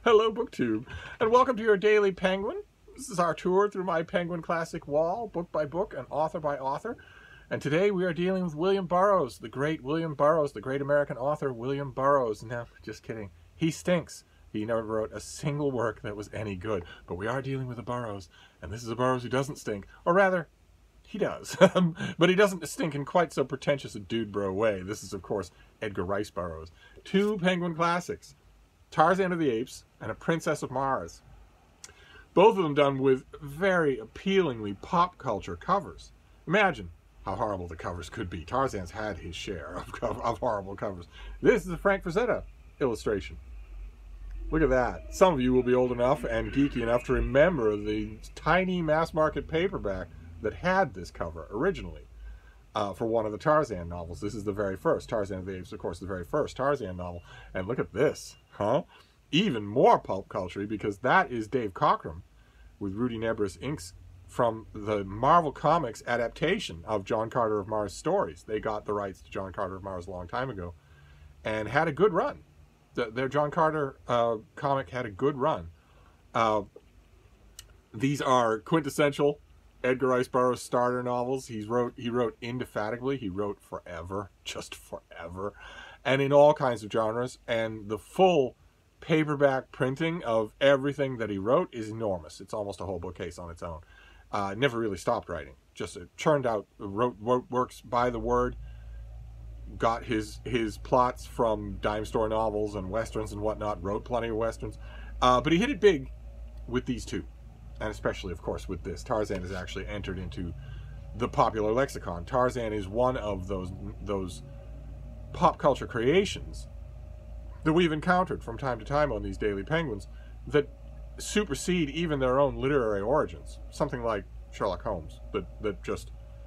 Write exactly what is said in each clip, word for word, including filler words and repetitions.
Hello, BookTube, and welcome to your Daily Penguin. This is our tour through my Penguin Classic wall, book by book and author by author. And today we are dealing with William Burroughs, the great William Burroughs, the great American author William Burroughs. No, just kidding. He stinks. He never wrote a single work that was any good. But we are dealing with a Burroughs, and this is a Burroughs who doesn't stink. Or rather, he does. But he doesn't stink in quite so pretentious a dude bro way. This is, of course, Edgar Rice Burroughs. Two Penguin Classics. Tarzan of the Apes and A Princess of Mars. Both of them done with very appealingly pop culture covers. Imagine how horrible the covers could be. Tarzan's had his share of, of horrible covers. This is a Frank Frazetta illustration. Look at that. Some of you will be old enough and geeky enough to remember the tiny mass market paperback that had this cover originally uh, for one of the Tarzan novels. This is the very first. Tarzan of the Apes, of course, the very first Tarzan novel. And look at this. Huh? Even more pulp culture, because that is Dave Cockrum with Rudy Nebres inks from the Marvel Comics adaptation of John Carter of Mars stories. They got the rights to John Carter of Mars a long time ago and had a good run. The, their John Carter uh, comic had a good run. Uh, these are quintessential Edgar Rice Burroughs starter novels. He's wrote, he wrote indefatigably. He wrote forever, just forever. And in all kinds of genres, and the full paperback printing of everything that he wrote is enormous. It's almost a whole bookcase on its own. Uh, never really stopped writing. Just uh, churned out, wrote, wrote works by the word, got his his plots from dime store novels and westerns and whatnot, wrote plenty of westerns. Uh, but he hit it big with these two, and especially, of course, with this. Tarzan has actually entered into the popular lexicon. Tarzan is one of those those pop culture creations that we've encountered from time to time on these Daily Penguins that supersede even their own literary origins. Something like Sherlock Holmes, that, that just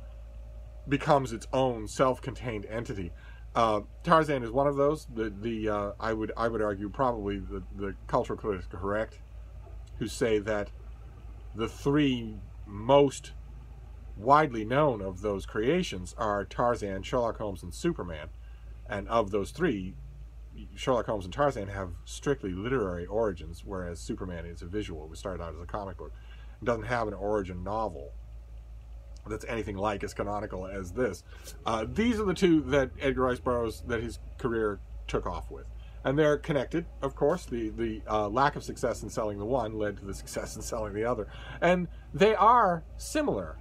becomes its own self-contained entity. Uh, Tarzan is one of those. The, the uh, I would I would argue probably the, the cultural critics are correct who say that the three most widely known of those creations are Tarzan, Sherlock Holmes, and Superman. And of those three, Sherlock Holmes and Tarzan have strictly literary origins, whereas Superman is a visual. It started out as a comic book. It doesn't have an origin novel that's anything like as canonical as this. Uh, these are the two that Edgar Rice Burroughs, that his career took off with. And they're connected, of course. The, the uh, lack of success in selling the one led to the success in selling the other. And they are similar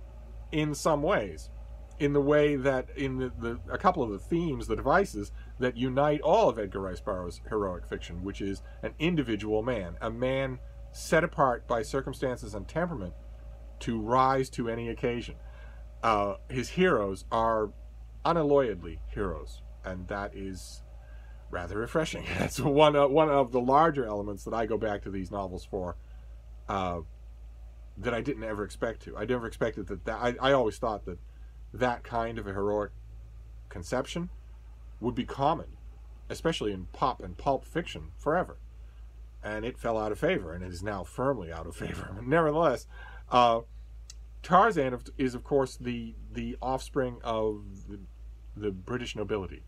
in some ways. In the way that, in the, the a couple of the themes, the devices that unite all of Edgar Rice Burroughs' heroic fiction, which is an individual man, a man set apart by circumstances and temperament to rise to any occasion. Uh, his heroes are unalloyedly heroes, and that is rather refreshing. That's one of, one of the larger elements that I go back to these novels for, uh, that I didn't ever expect to. I never expected that. that I, I always thought that that kind of a heroic conception would be common, especially in pop and pulp fiction, forever. And it fell out of favor, and it is now firmly out of favor. Nevertheless, uh, Tarzan is, of course, the the offspring of the, the British nobility,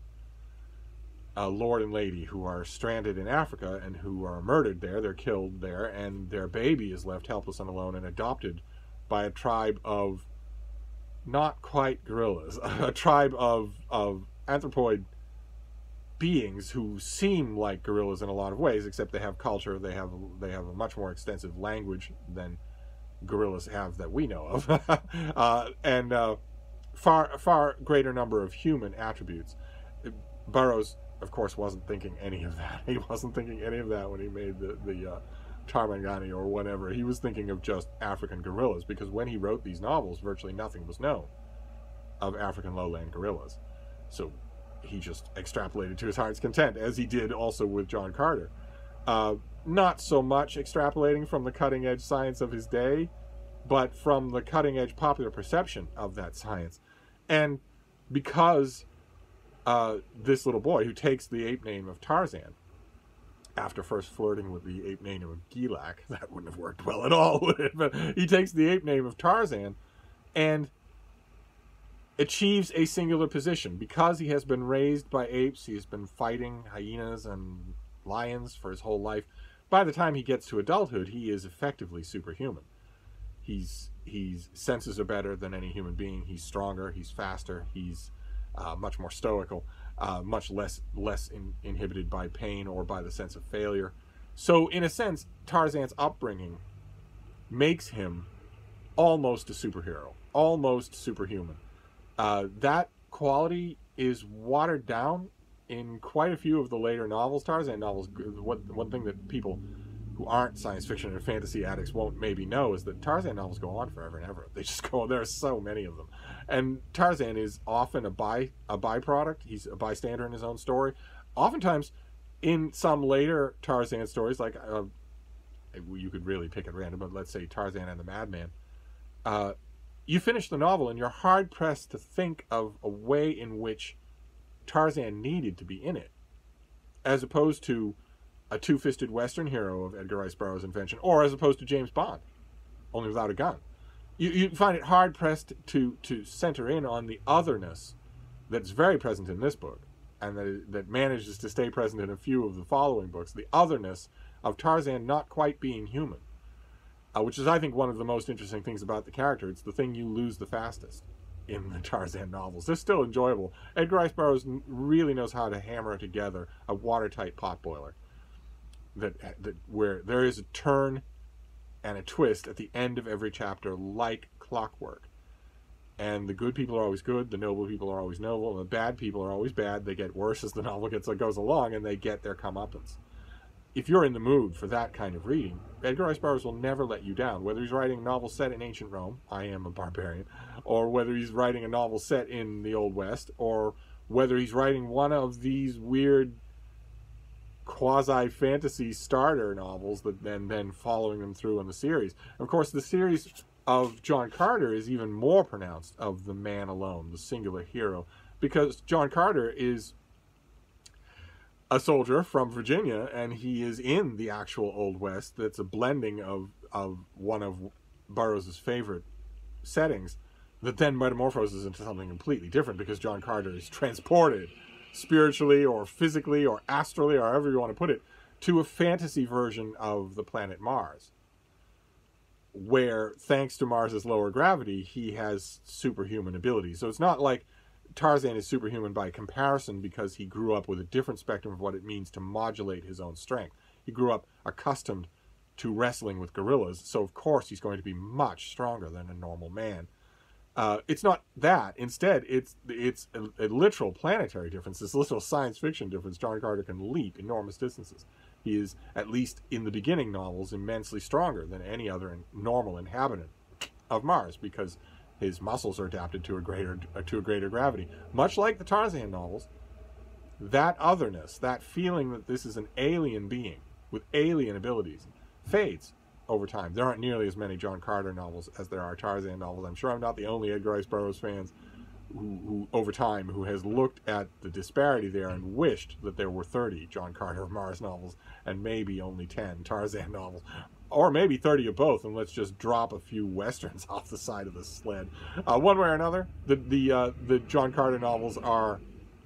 a lord and lady who are stranded in Africa and who are murdered there. They're killed there, and their baby is left helpless and alone and adopted by a tribe of not quite gorillas, a tribe of of anthropoid beings who seem like gorillas in a lot of ways, except they have culture. They have they have a much more extensive language than gorillas have that we know of, uh, and uh, far far greater number of human attributes. Burroughs, of course, wasn't thinking any of that. He wasn't thinking any of that when he made the the uh, Tarmangani or whatever. He was thinking of just African gorillas, because when he wrote these novels, virtually nothing was known of African lowland gorillas. So he just extrapolated to his heart's content, as he did also with John Carter. Uh, not so much extrapolating from the cutting-edge science of his day, but from the cutting-edge popular perception of that science. And because uh, this little boy, who takes the ape name of Tarzan, after first flirting with the ape name of Gilak, that wouldn't have worked well at all, would it? But he takes the ape name of Tarzan and achieves a singular position. Because he has been raised by apes, he has been fighting hyenas and lions for his whole life. by the time he gets to adulthood, he is effectively superhuman. He's he's senses are better than any human being. He's stronger. He's faster. He's uh, much more stoical, uh, much less less in, inhibited by pain or by the sense of failure. So, in a sense, Tarzan's upbringing makes him almost a superhero, almost superhuman. Uh, that quality is watered down in quite a few of the later novels. Tarzan novels, one, one thing that people who aren't science fiction and fantasy addicts won't maybe know is that Tarzan novels go on forever and ever. They just go, there are so many of them. And Tarzan is often a by a byproduct. He's a bystander in his own story. Oftentimes, in some later Tarzan stories, like uh, you could really pick at random, but let's say Tarzan and the Madman, uh, you finish the novel and you're hard-pressed to think of a way in which Tarzan needed to be in it, as opposed to a two-fisted Western hero of Edgar Rice Burroughs' invention, or as opposed to James Bond, only without a gun. You, you find it hard-pressed to, to center in on the otherness that's very present in this book, and that, that manages to stay present in a few of the following books, the otherness of Tarzan not quite being human, uh, which is, I think, one of the most interesting things about the character. It's the thing you lose the fastest in the Tarzan novels. They're still enjoyable. Edgar Rice Burroughs really knows how to hammer together a watertight potboiler that, that where there is a turn and a twist at the end of every chapter like clockwork. And the good people are always good, the noble people are always noble, and the bad people are always bad. They get worse as the novel gets goes along, and they get their comeuppance. If you're in the mood for that kind of reading, Edgar Rice Burroughs will never let you down. Whether he's writing a novel set in ancient Rome, I Am a Barbarian, or whether he's writing a novel set in the Old West, or whether he's writing one of these weird quasi-fantasy starter novels that then then following them through in the series. Of course, the series of John Carter is even more pronounced of the man alone, the singular hero, because John Carter is a soldier from Virginia, and he is in the actual Old West. That's a blending of, of one of Burroughs' favorite settings that then metamorphoses into something completely different, because John Carter is transported spiritually or physically or astrally, or however you want to put it, to a fantasy version of the planet Mars, where, thanks to Mars's lower gravity, he has superhuman abilities. So it's not like Tarzan is superhuman by comparison because he grew up with a different spectrum of what it means to modulate his own strength. He grew up accustomed to wrestling with gorillas, so of course he's going to be much stronger than a normal man. Uh, it's not that. Instead, it's it's a, a literal planetary difference, this literal science fiction difference. John Carter can leap enormous distances. He is, at least in the beginning novels, immensely stronger than any other normal inhabitant of Mars, because his muscles are adapted to a greater to a greater gravity. Much like the Tarzan novels, that otherness, that feeling that this is an alien being with alien abilities, fades over time. There aren't nearly as many John Carter novels as there are Tarzan novels. I'm sure I'm not the only Edgar Rice Burroughs fans who, who over time, who has looked at the disparity there and wished that there were thirty John Carter of Mars novels and maybe only ten Tarzan novels. Or maybe thirty of both, and let's just drop a few westerns off the side of the sled. Uh, one way or another, the the uh, the John Carter novels are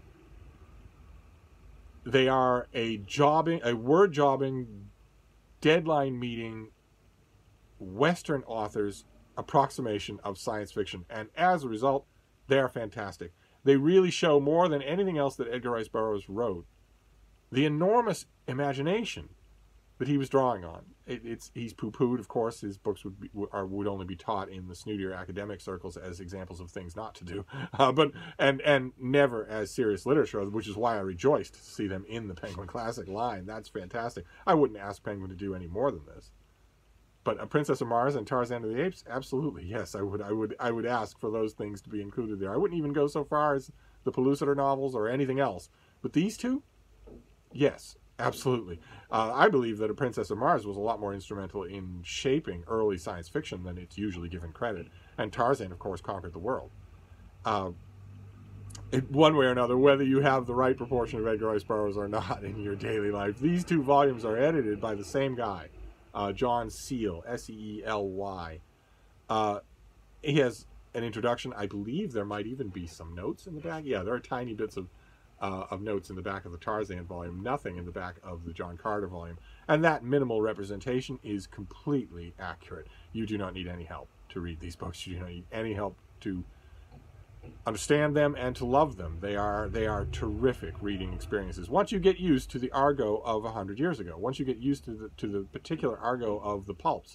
they are a jobbing, a word jobbing, deadline meeting Western author's approximation of science fiction, and as a result, they are fantastic. They really show, more than anything else that Edgar Rice Burroughs wrote, the enormous imagination that he was drawing on. It, it's he's poo-pooed, of course. His books would be, are, would only be taught in the snootier academic circles as examples of things not to do, uh, but and and never as serious literature, which is why I rejoiced to see them in the Penguin Classic line. That's fantastic. I wouldn't ask Penguin to do any more than this. But A Princess of Mars and Tarzan of the Apes, absolutely, yes, I would, I would, I would ask for those things to be included there. I wouldn't even go so far as the Pellucidar novels or anything else. But these two, yes, absolutely. Uh, I believe that A Princess of Mars was a lot more instrumental in shaping early science fiction than it's usually given credit. And Tarzan, of course, conquered the world. Uh, it, one way or another, whether you have the right proportion of Edgar Rice Burroughs or not in your daily life, these two volumes are edited by the same guy. Uh, John Seely, S E E L Y. Uh, he has an introduction. I believe there might even be some notes in the back. Yeah, there are tiny bits of, uh, of notes in the back of the Tarzan volume, nothing in the back of the John Carter volume. And that minimal representation is completely accurate. You do not need any help to read these books. You do not need any help to understand them and to love them. They are they are terrific reading experiences. Once you get used to the argot of a hundred years ago, once you get used to the to the particular argot of the pulps,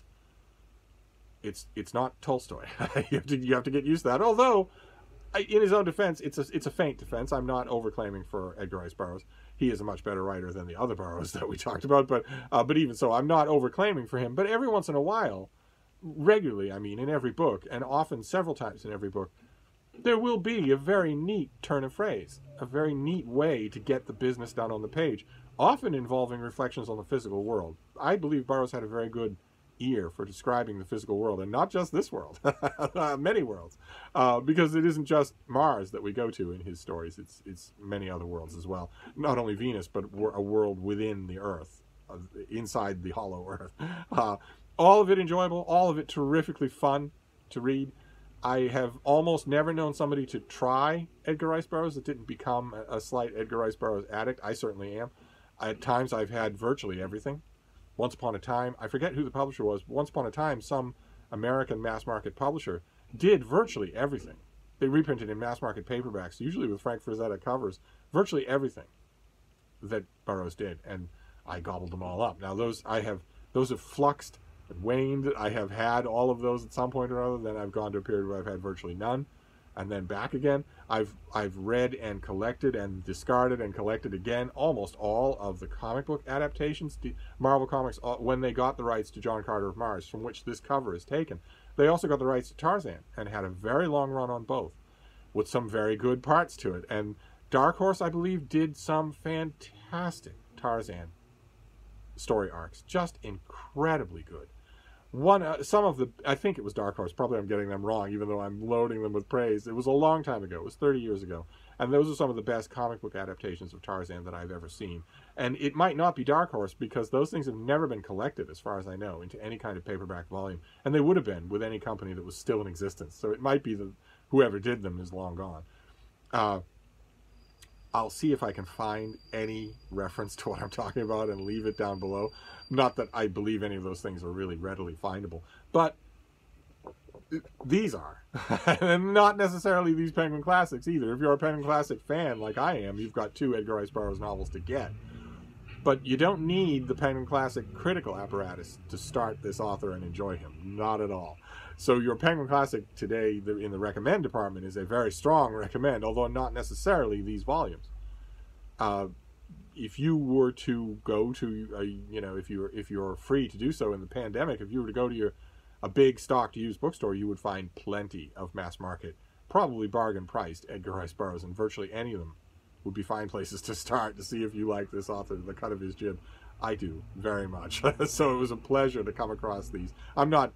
it's it's not Tolstoy. you have to you have to get used to that. Although, in his own defense, it's a it's a faint defense. I'm not overclaiming for Edgar Rice Burroughs. He is a much better writer than the other Burroughs that we talked about. But uh, but even so, I'm not overclaiming for him. But every once in a while, regularly, I mean, in every book, and often several times in every book, there will be a very neat turn of phrase, a very neat way to get the business done on the page, often involving reflections on the physical world. I believe Burroughs had a very good ear for describing the physical world, and not just this world, many worlds, uh, because it isn't just Mars that we go to in his stories. It's it's many other worlds as well. Not only Venus, but a world within the Earth, uh, inside the hollow Earth. Uh, all of it enjoyable, all of it terrifically fun to read. I have almost never known somebody to try Edgar Rice Burroughs that didn't become a, a slight Edgar Rice Burroughs addict. I certainly am. At times I've had virtually everything. Once upon a time, I forget who the publisher was, but once upon a time some American mass market publisher did virtually everything. They reprinted in mass market paperbacks, usually with Frank Frazetta covers, virtually everything that Burroughs did, and I gobbled them all up. Now those I have those have fluxed, waned. I have had all of those at some point or other. Then I've gone to a period where I've had virtually none, and then back again. I've I've read and collected and discarded and collected again almost all of the comic book adaptations. Marvel Comics, when they got the rights to John Carter of Mars, from which this cover is taken, they also got the rights to Tarzan and had a very long run on both, with some very good parts to it. And Dark Horse, I believe, did some fantastic Tarzan story arcs, just incredibly good. One, uh, some of the, I think it was Dark Horse, probably I'm getting them wrong, even though I'm loading them with praise. It was a long time ago, it was thirty years ago, and those are some of the best comic book adaptations of Tarzan that I've ever seen. And it might not be Dark Horse, because those things have never been collected, as far as I know, into any kind of paperback volume, and they would have been with any company that was still in existence. So it might be that whoever did them is long gone. Uh, I'll see if I can find any reference to what I'm talking about and leave it down below. Not that I believe any of those things are really readily findable, but these are. And not necessarily these Penguin Classics either. If you're a Penguin Classic fan like I am, you've got two Edgar Rice Burroughs novels to get. But you don't need the Penguin Classic critical apparatus to start this author and enjoy him. Not at all. So your Penguin Classic today in the recommend department is a very strong recommend, although not necessarily these volumes. Uh, if you were to go to, a, you know, if you're if you're free to do so in the pandemic, if you were to go to your a big stocked used bookstore, you would find plenty of mass market, probably bargain priced Edgar Rice Burroughs, and virtually any of them would be fine places to start to see if you like this author, the cut of his jib. I do very much. So it was a pleasure to come across these. I'm not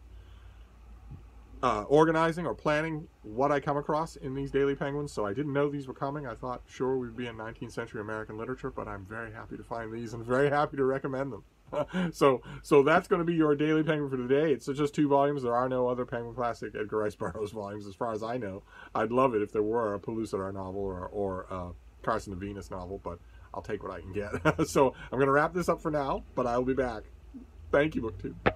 Uh, organizing or planning what I come across in these Daily Penguins, so I didn't know these were coming. I thought sure we'd be in nineteenth century American literature, but I'm very happy to find these and very happy to recommend them. so so that's going to be your Daily Penguin for today. It's just two volumes. There are no other Penguin Classic Edgar Rice Burroughs volumes as far as I know. I'd love it if there were a Pellucidar novel or, or a Carson of Venus novel, but I'll take what I can get. So I'm going to wrap this up for now, but I'll be back. Thank you, BookTube.